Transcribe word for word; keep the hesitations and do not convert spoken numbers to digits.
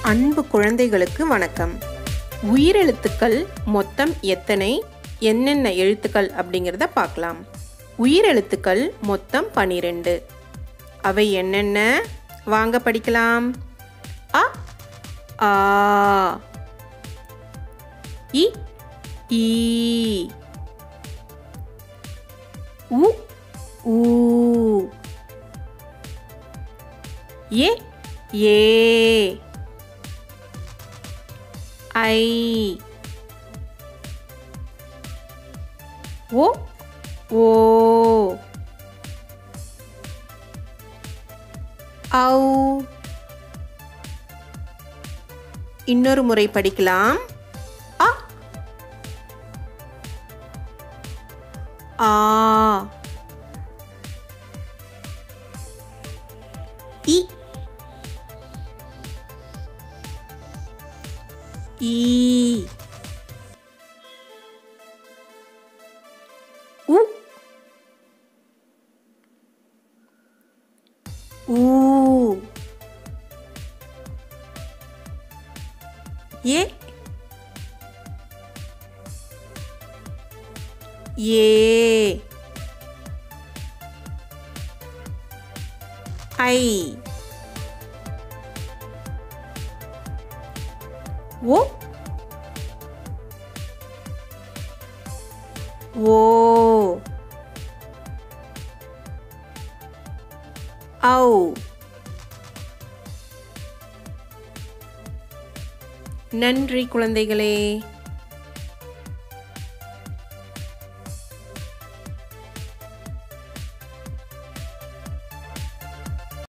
அன்பு குழந்தைகளுக்கு வணக்கம். உயிரெழுத்துக்கள் மொத்தம் எத்தனை, என்னென்ன எழுத்துக்கள் அப்படிங்கிறத பார்க்கலாம். உயிரெழுத்துக்கள் மொத்தம் பனிரெண்டு. அவை என்னென்ன வாங்க படிக்கலாம். அ ஆ, இ ஈ, உ ஊ, ஏ ஏ, ஐ, ஓ ஓ, ஔ. இன்னொரு முறை படிக்கலாம். அ ஆ, இ ஈ, உ ஊ, ஏ ஏ, ஐ, ஓ ஓ, ஔ. நன்றி குழந்தைகளே.